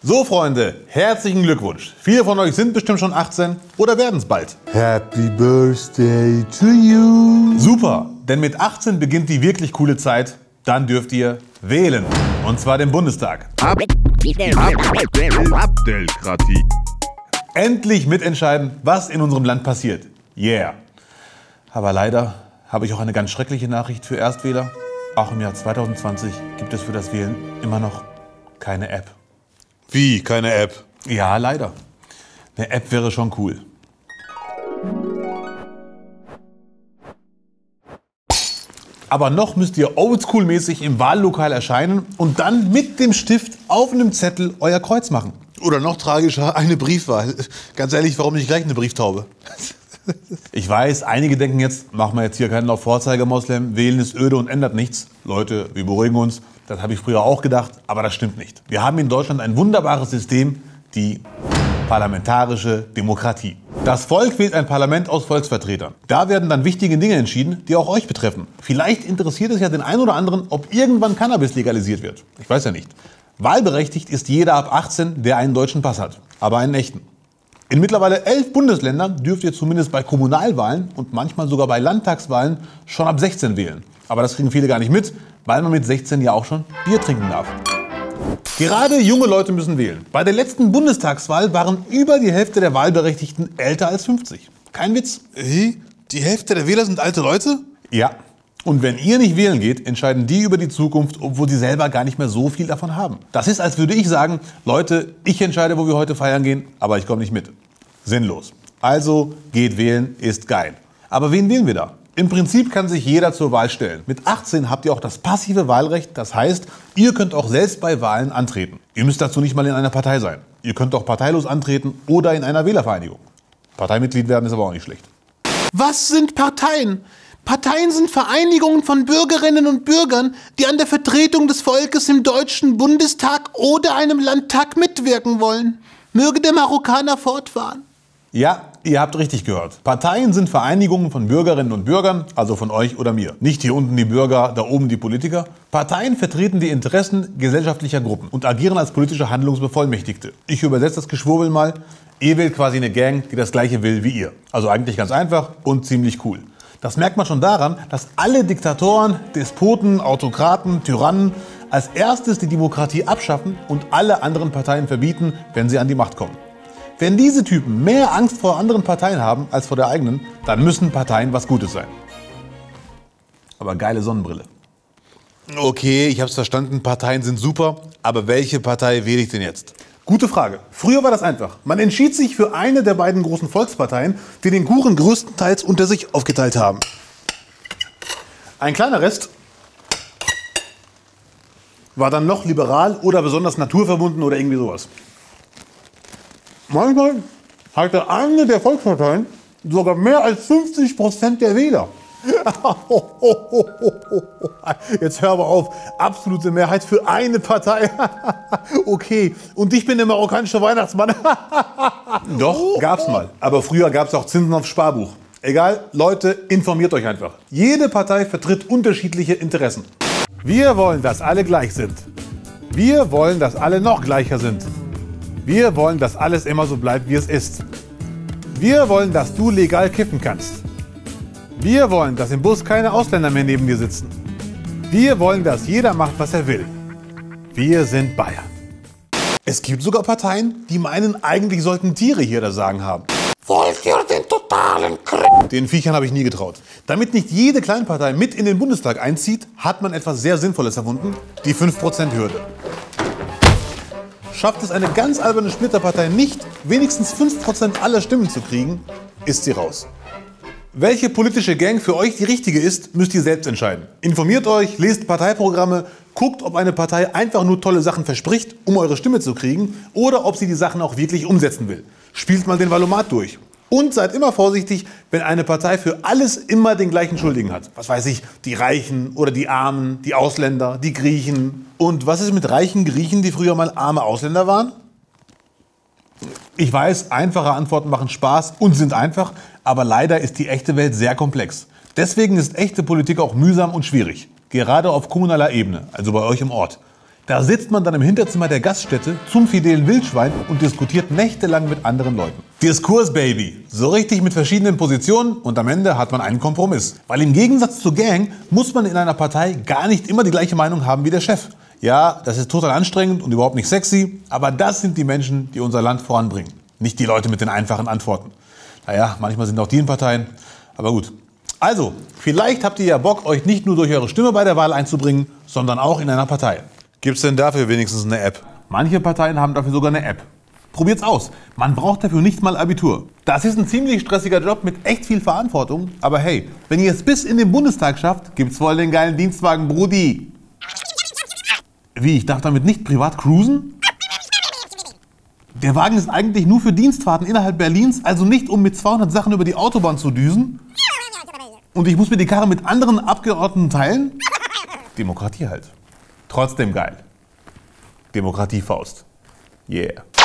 So Freunde, herzlichen Glückwunsch. Viele von euch sind bestimmt schon 18 oder werden es bald. Happy Birthday to you. Super, denn mit 18 beginnt die wirklich coole Zeit. Dann dürft ihr wählen. Und zwar den Bundestag. Abdelkratie. Endlich mitentscheiden, was in unserem Land passiert. Yeah. Aber leider habe ich auch eine ganz schreckliche Nachricht für Erstwähler. Auch im Jahr 2020 gibt es für das Wählen immer noch keine App. Wie, keine App? Ja, leider. Eine App wäre schon cool. Aber noch müsst ihr oldschool-mäßig im Wahllokal erscheinen und dann mit dem Stift auf einem Zettel euer Kreuz machen. Oder noch tragischer, eine Briefwahl. Ganz ehrlich, warum nicht gleich eine Brieftaube? Ich weiß, einige denken jetzt, machen wir jetzt hier keinen auf Vorzeigemoslem, wählen ist öde und ändert nichts. Leute, wir beruhigen uns. Das habe ich früher auch gedacht, aber das stimmt nicht. Wir haben in Deutschland ein wunderbares System, die parlamentarische Demokratie. Das Volk wählt ein Parlament aus Volksvertretern. Da werden dann wichtige Dinge entschieden, die auch euch betreffen. Vielleicht interessiert es ja den einen oder anderen, ob irgendwann Cannabis legalisiert wird. Ich weiß ja nicht. Wahlberechtigt ist jeder ab 18, der einen deutschen Pass hat, aber einen echten. In mittlerweile 11 Bundesländern dürft ihr zumindest bei Kommunalwahlen und manchmal sogar bei Landtagswahlen schon ab 16 wählen. Aber das kriegen viele gar nicht mit, weil man mit 16 ja auch schon Bier trinken darf. Gerade junge Leute müssen wählen. Bei der letzten Bundestagswahl waren über die Hälfte der Wahlberechtigten älter als 50. Kein Witz. Die Hälfte der Wähler sind alte Leute? Ja. Und wenn ihr nicht wählen geht, entscheiden die über die Zukunft, obwohl sie selber gar nicht mehr so viel davon haben. Das ist, als würde ich sagen, Leute, ich entscheide, wo wir heute feiern gehen, aber ich komme nicht mit. Sinnlos. Also geht wählen, ist geil. Aber wen wählen wir da? Im Prinzip kann sich jeder zur Wahl stellen. Mit 18 habt ihr auch das passive Wahlrecht. Das heißt, ihr könnt auch selbst bei Wahlen antreten. Ihr müsst dazu nicht mal in einer Partei sein. Ihr könnt auch parteilos antreten oder in einer Wählervereinigung. Parteimitglied werden ist aber auch nicht schlecht. Was sind Parteien? Parteien sind Vereinigungen von Bürgerinnen und Bürgern, die an der Vertretung des Volkes im Deutschen Bundestag oder einem Landtag mitwirken wollen. Möge der Marokkaner fortfahren. Ja, ihr habt richtig gehört. Parteien sind Vereinigungen von Bürgerinnen und Bürgern, also von euch oder mir. Nicht hier unten die Bürger, da oben die Politiker. Parteien vertreten die Interessen gesellschaftlicher Gruppen und agieren als politische Handlungsbevollmächtigte. Ich übersetze das Geschwurbel mal. Ihr wählt quasi eine Gang, die das Gleiche will wie ihr. Also eigentlich ganz einfach und ziemlich cool. Das merkt man schon daran, dass alle Diktatoren, Despoten, Autokraten, Tyrannen als erstes die Demokratie abschaffen und alle anderen Parteien verbieten, wenn sie an die Macht kommen. Wenn diese Typen mehr Angst vor anderen Parteien haben als vor der eigenen, dann müssen Parteien was Gutes sein. Aber geile Sonnenbrille. Okay, ich hab's verstanden, Parteien sind super, aber welche Partei wähle ich denn jetzt? Gute Frage. Früher war das einfach. Man entschied sich für eine der beiden großen Volksparteien, die den Kuchen größtenteils unter sich aufgeteilt haben. Ein kleiner Rest war dann noch liberal oder besonders naturverbunden oder irgendwie sowas. Manchmal hatte eine der Volksparteien sogar mehr als 50% der Wähler. Jetzt hör aber auf. Absolute Mehrheit für eine Partei. Okay, und ich bin der marokkanische Weihnachtsmann. Doch, gab's mal. Aber früher gab's auch Zinsen aufs Sparbuch. Egal, Leute, informiert euch einfach. Jede Partei vertritt unterschiedliche Interessen. Wir wollen, dass alle gleich sind. Wir wollen, dass alle noch gleicher sind. Wir wollen, dass alles immer so bleibt, wie es ist. Wir wollen, dass du legal kiffen kannst. Wir wollen, dass im Bus keine Ausländer mehr neben dir sitzen. Wir wollen, dass jeder macht, was er will. Wir sind Bayern. Es gibt sogar Parteien, die meinen, eigentlich sollten Tiere hier das Sagen haben. Wollt ihr den totalen Den Viechern habe ich nie getraut. Damit nicht jede Kleinpartei mit in den Bundestag einzieht, hat man etwas sehr Sinnvolles erfunden, die 5%-Hürde. Schafft es eine ganz alberne Splitterpartei nicht, wenigstens 5% aller Stimmen zu kriegen, ist sie raus. Welche politische Gang für euch die richtige ist, müsst ihr selbst entscheiden. Informiert euch, lest Parteiprogramme, guckt, ob eine Partei einfach nur tolle Sachen verspricht, um eure Stimme zu kriegen, oder ob sie die Sachen auch wirklich umsetzen will. Spielt mal den Valomat durch. Und seid immer vorsichtig, wenn eine Partei für alles immer den gleichen Schuldigen hat. Was weiß ich, die Reichen oder die Armen, die Ausländer, die Griechen. Und was ist mit reichen Griechen, die früher mal arme Ausländer waren? Ich weiß, einfache Antworten machen Spaß und sind einfach, aber leider ist die echte Welt sehr komplex. Deswegen ist echte Politik auch mühsam und schwierig. Gerade auf kommunaler Ebene, also bei euch im Ort. Da sitzt man dann im Hinterzimmer der Gaststätte zum fidelen Wildschwein und diskutiert nächtelang mit anderen Leuten. Diskurs, Baby. So richtig mit verschiedenen Positionen und am Ende hat man einen Kompromiss. Weil im Gegensatz zur Gang muss man in einer Partei gar nicht immer die gleiche Meinung haben wie der Chef. Ja, das ist total anstrengend und überhaupt nicht sexy, aber das sind die Menschen, die unser Land voranbringen. Nicht die Leute mit den einfachen Antworten. Naja, manchmal sind auch die in Parteien, aber gut. Also, vielleicht habt ihr ja Bock, euch nicht nur durch eure Stimme bei der Wahl einzubringen, sondern auch in einer Partei. Gibt's denn dafür wenigstens eine App? Manche Parteien haben dafür sogar eine App. Probiert's aus. Man braucht dafür nicht mal Abitur. Das ist ein ziemlich stressiger Job mit echt viel Verantwortung. Aber hey, wenn ihr es bis in den Bundestag schafft, gibt's voll den geilen Dienstwagen, Brudi. Wie, ich darf damit nicht privat cruisen? Der Wagen ist eigentlich nur für Dienstfahrten innerhalb Berlins, also nicht um mit 200 Sachen über die Autobahn zu düsen. Und ich muss mir die Karre mit anderen Abgeordneten teilen? Demokratie halt. Trotzdem geil. Demokratiefaust. Yeah.